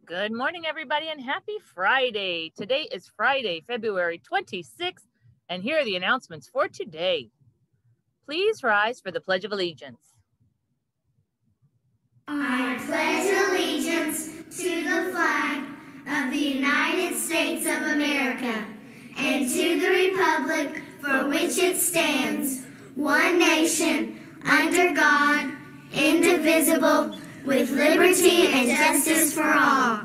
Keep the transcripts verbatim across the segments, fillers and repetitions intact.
Good morning, everybody, and happy Friday. Today is Friday, February twenty-sixth, and here are the announcements for today. Please rise for the Pledge of Allegiance. I pledge allegiance to the flag of the United States of America and to the republic for which it stands, one nation, under God, indivisible, with liberty and justice for all.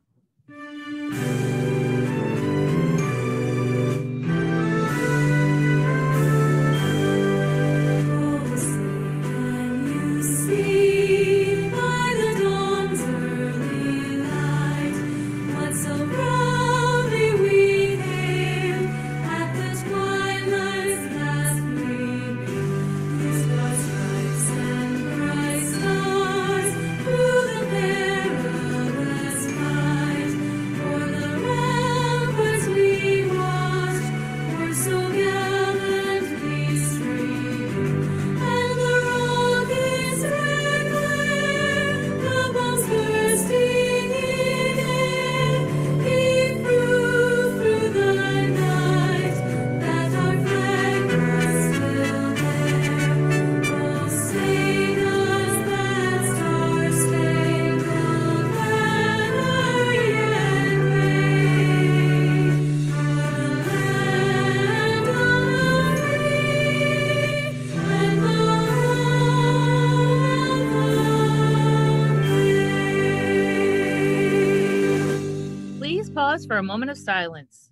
Pause for a moment of silence.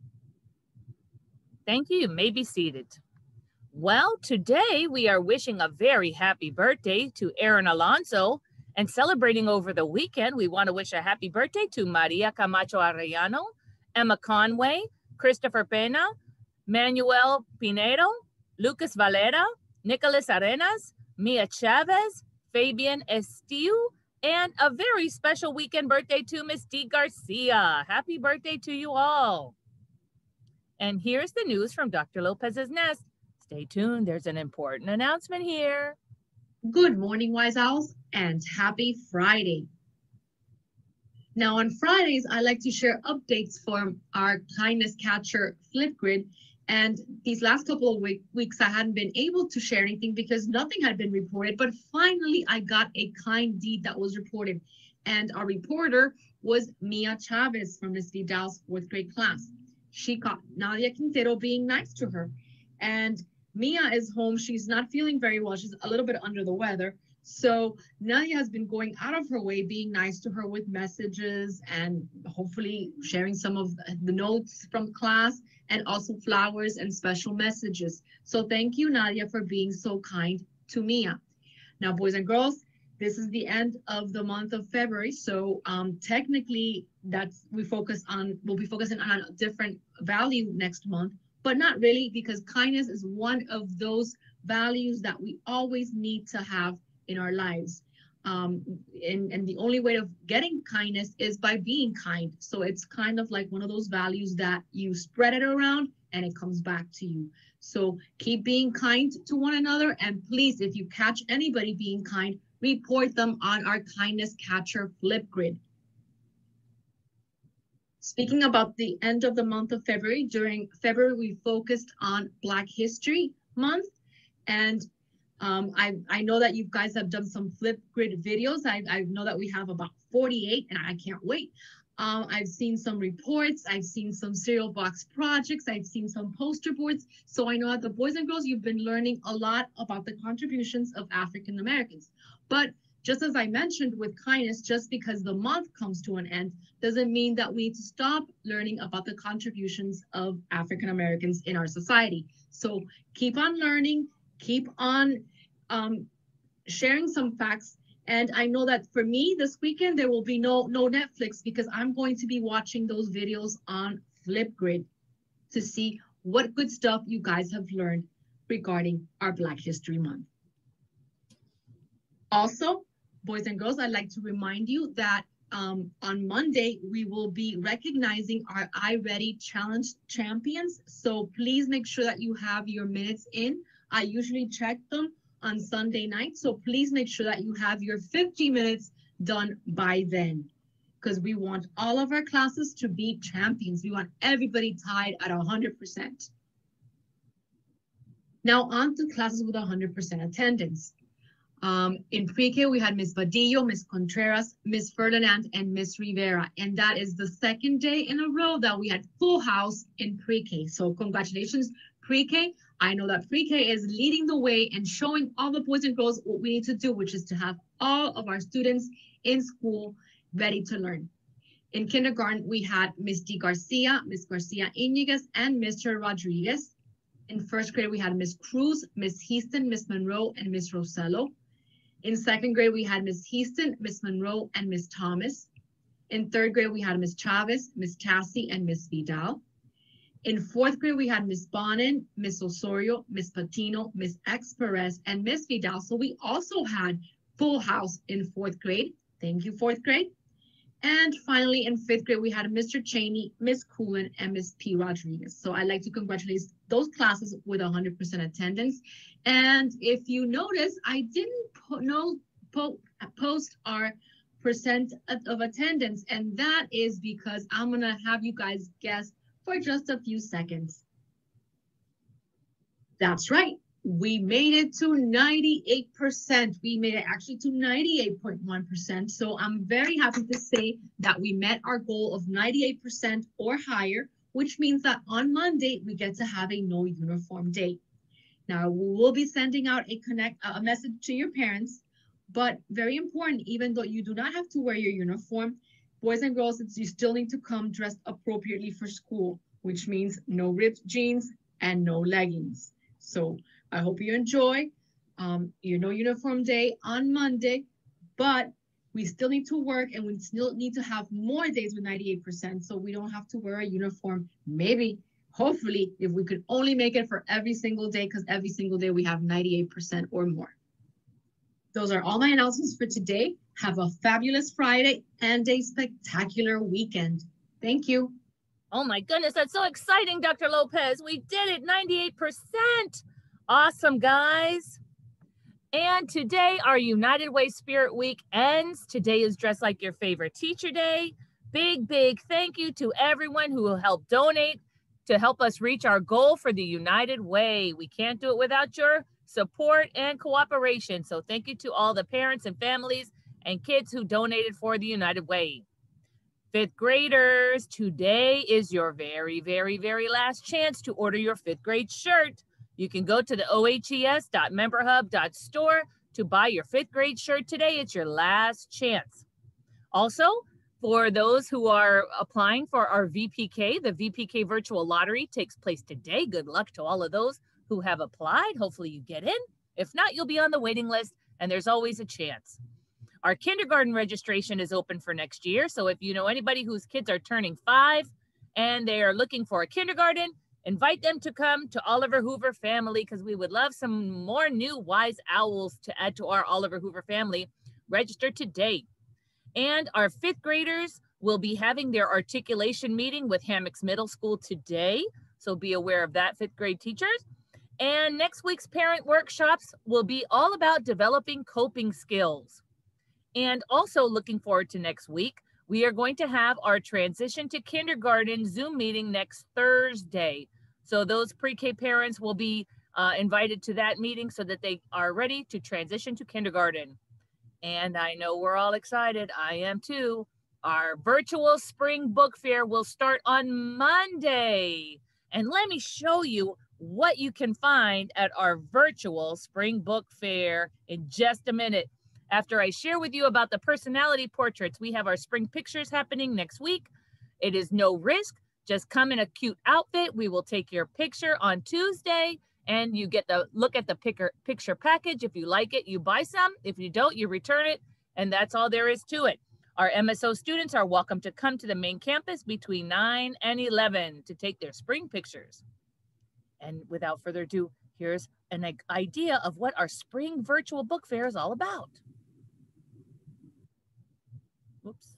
Thank you. You may be seated. Well, today we are wishing a very happy birthday to Aaron Alonso, and celebrating over the weekend, we want to wish a happy birthday to Maria Camacho Arellano, Emma Conway, Christopher Pena, Manuel Pinedo, Lucas Valera, Nicholas Arenas, Mia Chavez, Fabian Estiu, and a very special weekend birthday to Miss Dee Garcia. Happy birthday to you all. And here's the news from Doctor Lopez's Nest. Stay tuned. There's an important announcement here. Good morning, Wise Owls, and happy Friday. Now, on Fridays, I like to share updates from our Kindness Catcher Flipgrid. And these last couple of week, weeks, I hadn't been able to share anything because nothing had been reported. But finally, I got a kind deed that was reported. And our reporter was Mia Chavez from Miss Vidal's fourth grade class. She caught Nadia Quintero being nice to her. And Mia is home. She's not feeling very well. She's a little bit under the weather. So Nadia has been going out of her way, being nice to her with messages and hopefully sharing some of the notes from class and also flowers and special messages. So thank you, Nadia, for being so kind to Mia. Now, boys and girls, this is the end of the month of February. So um, technically that's we focus on, we'll be focusing on a different value next month, but not really, because kindness is one of those values that we always need to have in our lives. Um, and, and the only way of getting kindness is by being kind. So it's kind of like one of those values that you spread it around and it comes back to you. So keep being kind to one another. And please, if you catch anybody being kind, report them on our Kindness Catcher Flipgrid. Speaking about the end of the month of February, during February, we focused on Black History Month. And Um, I, I know that you guys have done some Flipgrid videos. I, I know that we have about forty-eight, and I can't wait. Um, I've seen some reports. I've seen some cereal box projects. I've seen some poster boards. So I know that the boys and girls, you've been learning a lot about the contributions of African Americans. But just as I mentioned with kindness, just because the month comes to an end, doesn't mean that we need to stop learning about the contributions of African Americans in our society. So keep on learning. Keep on um, sharing some facts. And I know that for me this weekend, there will be no, no Netflix because I'm going to be watching those videos on Flipgrid to see what good stuff you guys have learned regarding our Black History Month. Also, boys and girls, I'd like to remind you that um, on Monday, we will be recognizing our iReady Challenge champions. So please make sure that you have your minutes in. I usually check them on Sunday night, so please make sure that you have your fifty minutes done by then. because we want all of our classes to be champions. We want everybody tied at one hundred percent. Now on to classes with one hundred percent attendance. Um, in pre-K, we had Miss Badillo, Miss Contreras, Miss Ferdinand, and Miss Rivera. And that is the second day in a row that we had full house in pre-K. So congratulations, pre-K. I know that pre-K is leading the way and showing all the boys and girls what we need to do, which is to have all of our students in school ready to learn. In kindergarten, we had Miss D. Garcia, Miss Garcia Iñiguez, and Mister Rodriguez. In first grade, we had Miss Cruz, Miss Houston, Miss Monroe, and Miss Rosello. In second grade, we had Miss Houston, Miss Monroe, and Miss Thomas. In third grade, we had Miss Chavez, Miss Cassie, and Miss Vidal. In fourth grade, we had Miss Bonin, Miss Osorio, Miss Patino, Miss X Perez, and Miss Vidal. So we also had full house in fourth grade. Thank you, fourth grade. And finally, in fifth grade, we had Mister Cheney, Miss Coolin, and Miss P. Rodriguez. So I'd like to congratulate those classes with one hundred percent attendance. And if you notice, I didn't po no, po post our percent of attendance, and that is because I'm gonna have you guys guess for just a few seconds. That's right. We made it to ninety-eight percent. We made it actually to ninety-eight point one percent. So I'm very happy to say that we met our goal of ninety-eight percent or higher, which means that on Monday, we get to have a no uniform day. Now, we will be sending out a connect a message to your parents, but very important, even though you do not have to wear your uniform, boys and girls, it's, you still need to come dressed appropriately for school, which means no ripped jeans and no leggings. So I hope you enjoy um, your no uniform day on Monday, but we still need to work and we still need to have more days with ninety-eight percent so we don't have to wear a uniform. Maybe, hopefully, if we could only make it for every single day, because every single day we have ninety-eight percent or more. Those are all my announcements for today. Have a fabulous Friday and a spectacular weekend. Thank you. Oh my goodness, that's so exciting, Doctor Lopez. We did it, ninety-eight percent. Awesome, guys. And today, our United Way Spirit Week ends. Today is Dress Like Your Favorite Teacher Day. Big, big thank you to everyone who will help donate to help us reach our goal for the United Way. We can't do it without your support and cooperation. So thank you to all the parents and families and kids who donated for the United Way. Fifth graders, today is your very, very, very last chance to order your fifth grade shirt. You can go to the O H E S dot member hub dot store to buy your fifth grade shirt today. It's your last chance. Also, for those who are applying for our V P K, the V P K virtual lottery takes place today. Good luck to all of those who have applied. Hopefully you get in. If not, you'll be on the waiting list, and there's always a chance. Our kindergarten registration is open for next year. So if you know anybody whose kids are turning five and they are looking for a kindergarten, invite them to come to Oliver Hoover family, because we would love some more new wise owls to add to our Oliver Hoover family. Register today. And our fifth graders will be having their articulation meeting with Hammocks Middle School today. So be aware of that, fifth grade teachers. And next week's parent workshops will be all about developing coping skills. And also looking forward to next week, we are going to have our transition to kindergarten Zoom meeting next Thursday. So those pre-K parents will be uh, invited to that meeting so that they are ready to transition to kindergarten. And I know we're all excited. I am too. Our virtual spring book fair will start on Monday. And let me show you what you can find at our virtual spring book fair in just a minute. After I share with you about the personality portraits, we have our spring pictures happening next week. It is no risk. Just come in a cute outfit. We will take your picture on Tuesday, and you get the look at the picker, picture package. If you like it, you buy some. If you don't, you return it, and that's all there is to it. Our M S O students are welcome to come to the main campus between nine and eleven to take their spring pictures. And without further ado, here's an idea of what our spring virtual book fair is all about. Whoops.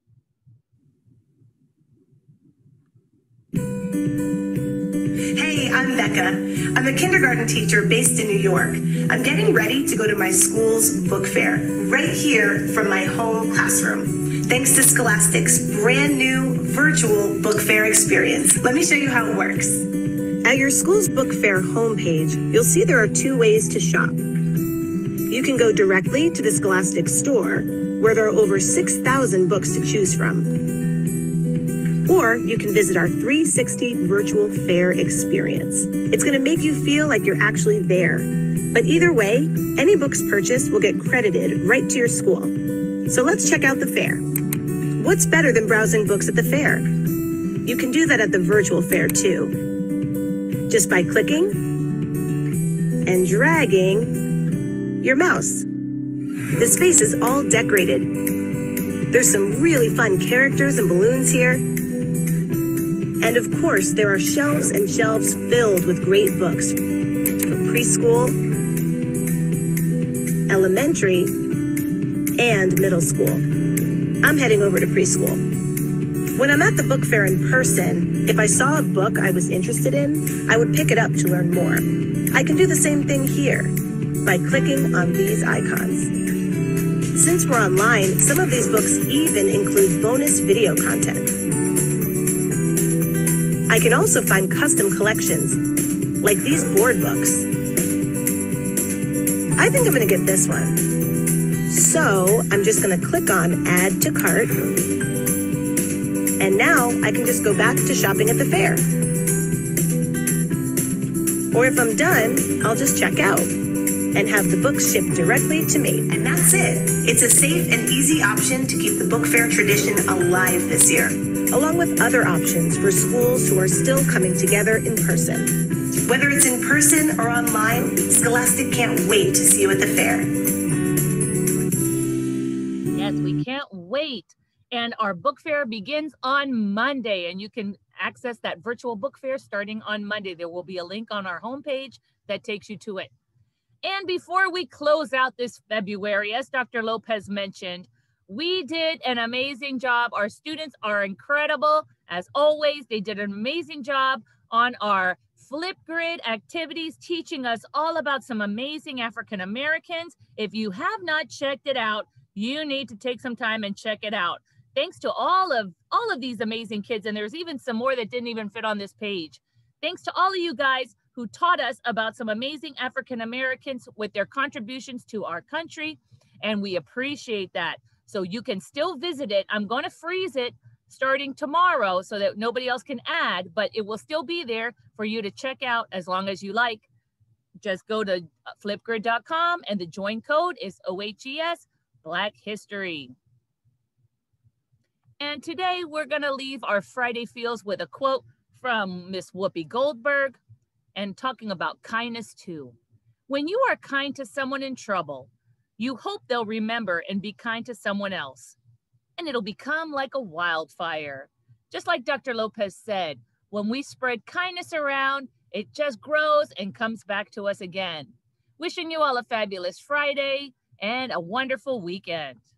Hey, I'm Becca. I'm a kindergarten teacher based in New York. I'm getting ready to go to my school's book fair, right here from my home classroom, thanks to Scholastic's brand new virtual book fair experience. Let me show you how it works. At your school's book fair homepage, you'll see there are two ways to shop. You can go directly to the Scholastic store, where there are over six thousand books to choose from. Or you can visit our three sixty virtual fair experience. It's going to make you feel like you're actually there. But either way, any books purchased will get credited right to your school. So let's check out the fair. What's better than browsing books at the fair? You can do that at the virtual fair too, just by clicking and dragging your mouse. The space is all decorated. There's some really fun characters and balloons here. And of course, there are shelves and shelves filled with great books for preschool, elementary, and middle school. I'm heading over to preschool. When I'm at the book fair in person, if I saw a book I was interested in, I would pick it up to learn more. I can do the same thing here by clicking on these icons. Since we're online, some of these books even include bonus video content. I can also find custom collections, like these board books. I think I'm gonna get this one. So I'm just gonna click on Add to Cart. And now I can just go back to shopping at the fair. Or if I'm done, I'll just check out and have the books shipped directly to me. And that's it. It's a safe and easy option to keep the book fair tradition alive this year, along with other options for schools who are still coming together in person. Whether it's in person or online, Scholastic can't wait to see you at the fair. Yes, we can't wait. And our book fair begins on Monday, and you can access that virtual book fair starting on Monday. There will be a link on our homepage that takes you to it. And before we close out this February, as Doctor Lopez mentioned, we did an amazing job. Our students are incredible. As always, they did an amazing job on our Flipgrid activities, teaching us all about some amazing African Americans. If you have not checked it out, you need to take some time and check it out. Thanks to all of, all of these amazing kids, and there's even some more that didn't even fit on this page. Thanks to all of you guys who taught us about some amazing African Americans with their contributions to our country, and we appreciate that. So you can still visit it. I'm going to freeze it starting tomorrow so that nobody else can add, but it will still be there for you to check out as long as you like. Just go to flipgrid dot com and the join code is O H E S Black History. And today we're going to leave our Friday Feels with a quote from Miss Whoopi Goldberg and talking about kindness too. When you are kind to someone in trouble, you hope they'll remember and be kind to someone else, and it'll become like a wildfire. Just like Doctor Lopez said, when we spread kindness around, it just grows and comes back to us again. Wishing you all a fabulous Friday and a wonderful weekend.